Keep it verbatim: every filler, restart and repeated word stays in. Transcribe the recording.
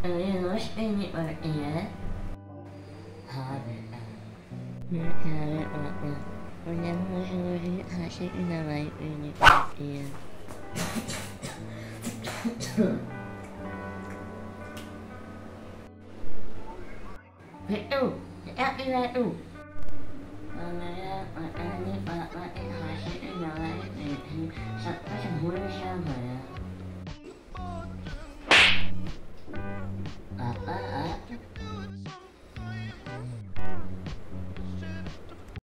وش بيني وإياه هذا هذا ولم يشعر خاشي إنما يبيني وإياه Itu, ya itu.